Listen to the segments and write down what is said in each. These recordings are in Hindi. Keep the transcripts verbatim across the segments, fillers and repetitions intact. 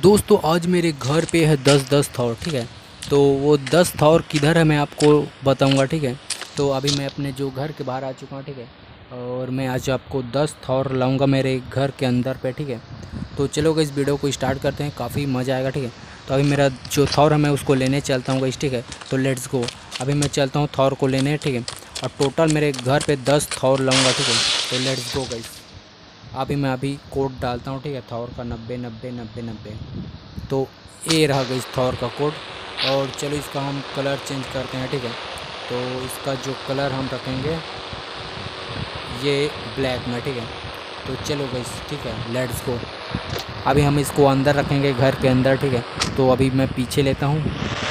दोस्तों आज मेरे घर पे है दस दस थॉर, ठीक है। तो वो दस थॉर किधर है मैं आपको बताऊंगा, ठीक है। तो अभी मैं अपने जो घर के बाहर आ चुका हूँ, ठीक है। और मैं आज आपको दस थॉर लाऊंगा मेरे घर के अंदर पे, ठीक है। तो चलो इस वीडियो को स्टार्ट करते हैं, काफ़ी मज़ा आएगा, ठीक है। तो अभी मेरा जो थॉर है मैं उसको लेने चलता हूँ गाइस, ठीक है। तो लेट्स गो, अभी मैं चलता हूँ थॉर को लेने, ठीक है। और टोटल मेरे घर पे दस थॉर लाऊंगा, ठीक है। तो लेट्स गो गाइस। अभी मैं अभी कोड डालता हूँ, ठीक है। थॉर का नब्बे नब्बे नब्बे नब्बे। तो ये रहा गई थॉर का कोड। और चलो इसका हम कलर चेंज करते हैं, ठीक है। तो इसका जो कलर हम रखेंगे ये ब्लैक में, ठीक है। तो चलो गई, ठीक है, लेट्स गो। अभी हम इसको अंदर रखेंगे घर के अंदर, ठीक है। तो अभी मैं पीछे लेता हूँ।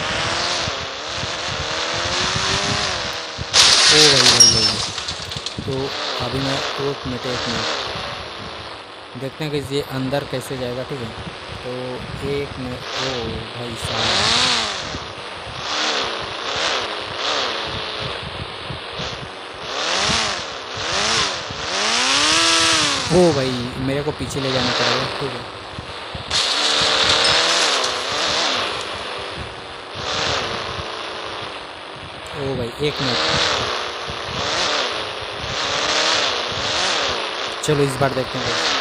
ओ भाई भाई भाई, तो अभी मैं एक मिनट एक मिनट देखते हैं कि ये अंदर कैसे जाएगा, ठीक है। तो एक मिनट, ओ भाई साहब, ओ भाई मेरे को पीछे ले जाना पड़ेगा, ठीक है। ओ भाई एक मिनट, चलो इस बार देखते हैं भाई।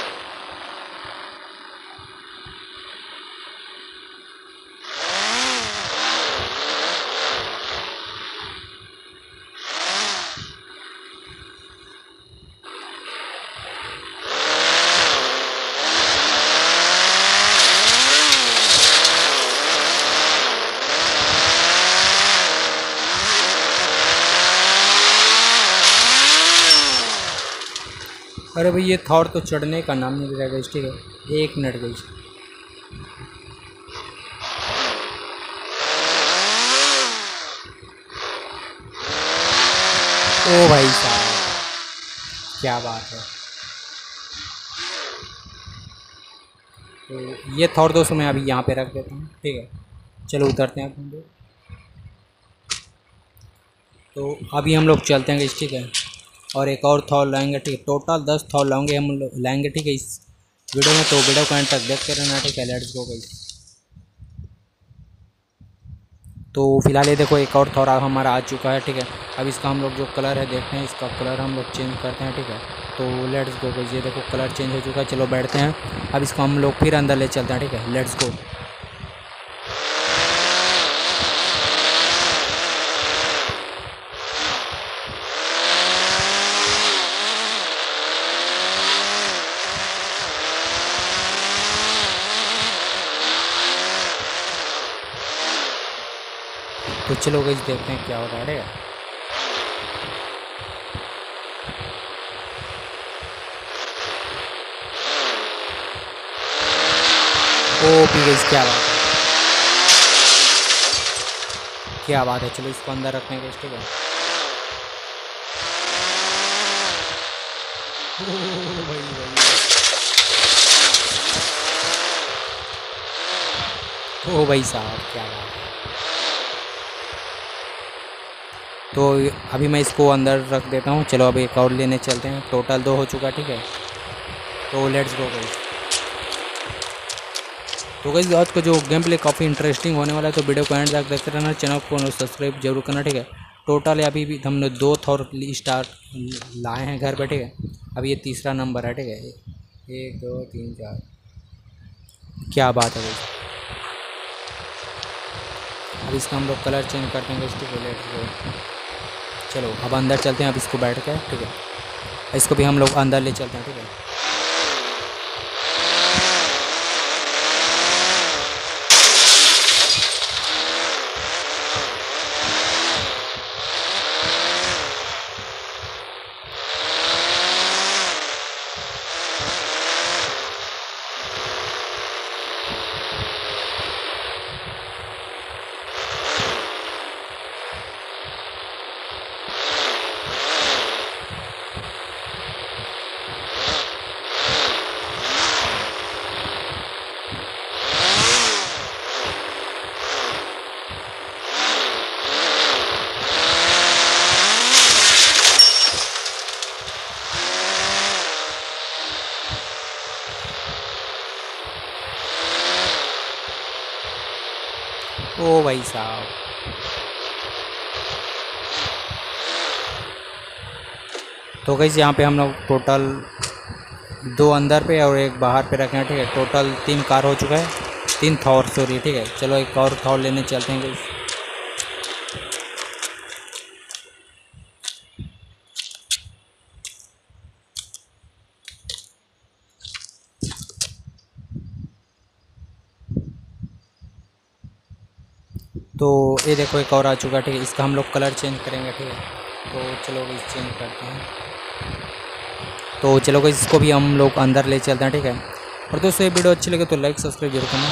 अरे भाई ये थॉर तो चढ़ने का नाम नहीं ले रहा गई, ठीक है। एक मिनट गई। ओ भाई साहब, क्या बात है। तो ये थॉर दोस्तों मैं अभी यहाँ पे रख देता हूँ, ठीक है। चलो उतरते हैं हम लोग। तो अभी हम लोग चलते हैं, ठीक है। और एक और थॉर लाएंगे, ठीक है। टोटल दस थॉर लाएंगे हम लोग लाएंगे, ठीक है, इस वीडियो में। तो वीडियो को एंड तक देखते रहना, ठीक है। Let's go guys. तो फिलहाल ये देखो एक और थॉर हमारा आ चुका है, ठीक है। अब इसका हम लोग जो कलर है देखते हैं, इसका कलर हम लोग चेंज करते हैं, ठीक है। तो लेट्स गो गाइस, ये देखो कलर चेंज हो चुका है। चलो बैठते हैं, अब इसको हम लोग फिर अंदर ले चलते हैं, ठीक है। Let's go. तो चलो गाइस देखते हैं क्या हो रहा है। ओ पी गाइस, क्या बात है, क्या बात है। चलो इसको अंदर रखने का, ठीक है। ओ भाई भाई, ओ भाई साहब, क्या बात है। तो अभी मैं इसको अंदर रख देता हूँ। चलो अभी एक और लेने चलते हैं। टोटल दो हो चुका, ठीक है। तो लेट्स गो गाइस। तो गाइस आज का जो गेम प्ले काफ़ी इंटरेस्टिंग होने वाला है, तो वीडियो को एंड तक देखते रहना, चैनल को सब्सक्राइब जरूर करना, ठीक है। टोटल अभी भी हमने दो थॉर स्टार लाए हैं घर पे, ठीक है। अभी ये तीसरा नंबर है, ठीक है। एक दो तीन चार, क्या बात है गाइस। अब इसका हम लोग कलर चेंज करते हैं, ठीक है। Let's go. चलो अब अंदर चलते हैं, अब इसको बैठ के, ठीक है। इसको भी हम लोग अंदर ले चलते हैं, ठीक है। ओ भाई साहब, तो गाइस यहाँ पे हम लोग टोटल दो अंदर पे और एक बाहर पे रखे हैं, ठीक है। टोटल तीन कार हो चुका है, तीन थॉर सॉरी, ठीक है। चलो एक और थॉर लेने चलते हैं गाइस। तो ये देखो एक और आ चुका है, ठीक है। इसका हम लोग कलर चेंज करेंगे, ठीक है। तो चलो गाइस चेंज करते हैं। तो चलो गाइस इसको भी हम लोग अंदर ले चलते हैं, ठीक है। और दोस्तों ये वीडियो अच्छी लगे तो लाइक सब्सक्राइब जरूर करना।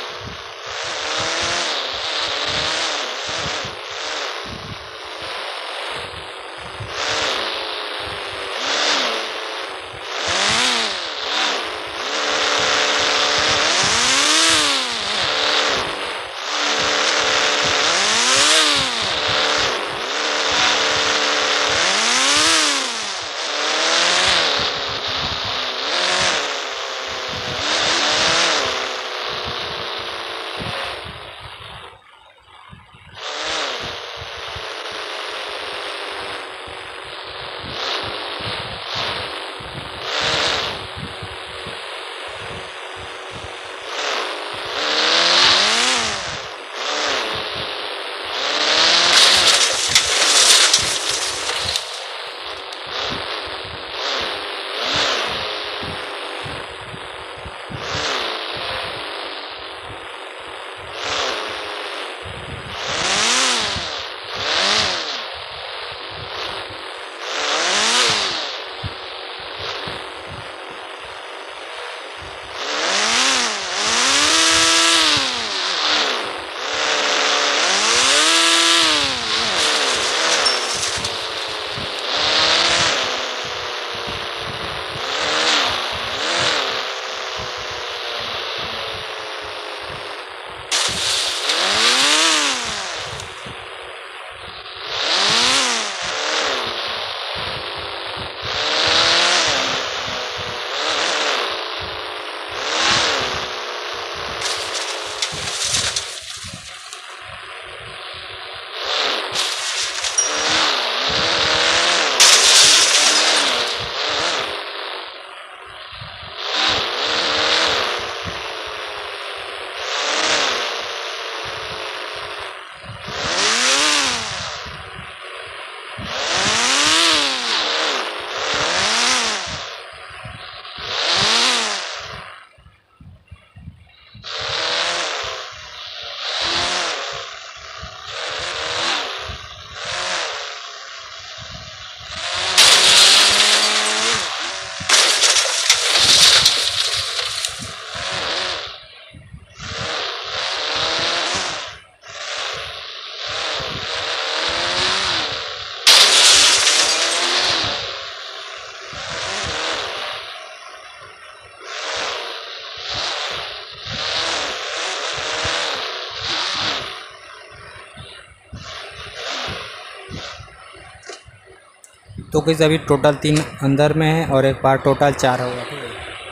तो गाइस अभी टोटल तीन अंदर में है और एक बार टोटल चार होगा, ठीक है।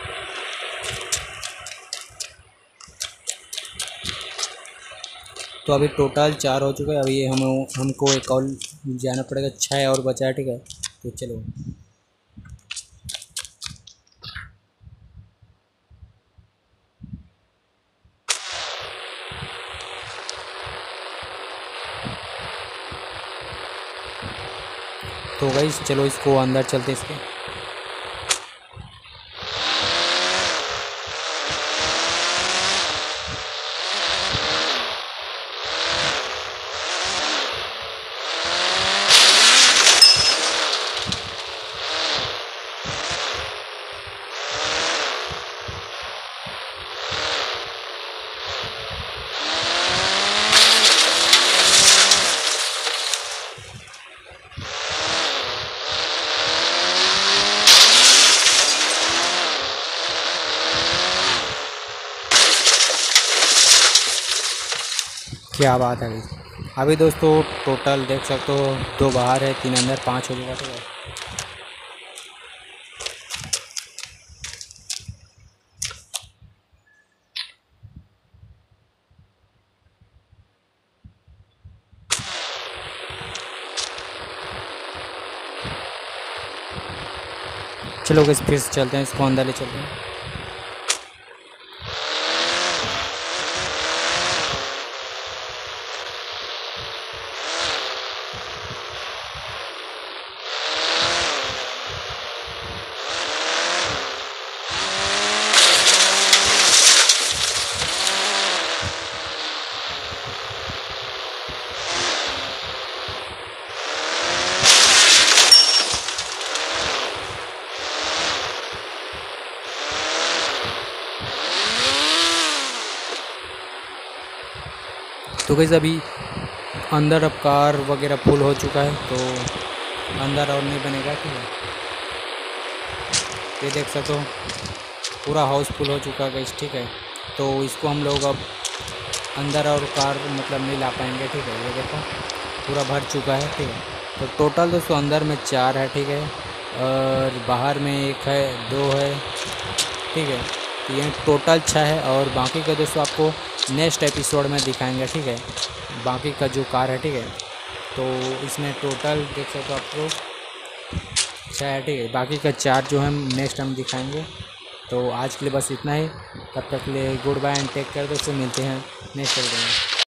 तो अभी टोटल चार हो चुका है। अभी हम हमको एक और जाना पड़ेगा, छः और बचा है, ठीक है। तो चलो तो गाइस चलो इसको अंदर चलते इसके। क्या बात है भाई। अभी दोस्तों टोटल देख सकते हो, दो बाहर है, तीन अंदर, पाँच हो जाएगा, ठीक है। चलो गाइस फिर से चलते हैं, इसको अंदर ले चलते हैं। तो गाइस अभी अंदर अब कार वगैरह फुल हो चुका है, तो अंदर और नहीं बनेगा, ठीक है। ये देख सकते हो पूरा हाउस फुल हो चुका है गाइस, ठीक है। तो इसको हम लोग अब अंदर और कार मतलब नहीं ला पाएंगे, ठीक है। ये देखो पूरा भर चुका है, ठीक है। तो टोटल दोस्तों अंदर में चार है, ठीक है, और बाहर में एक है, दो है, ठीक है। तो ये टोटल छः है, और बाकी का दोस्तों आपको नेक्स्ट एपिसोड में दिखाएंगे, ठीक है, बाकी का जो कार है, ठीक है। तो इसमें टोटल देख सकते हो आपको छः है, ठीक है। बाकी का चार जो हम नेक्स्ट हम दिखाएंगे। तो आज के लिए बस इतना ही, तब तक के लिए goodbye and take care दोस्तों, मिलते हैं नेक्स्ट वीडियो में।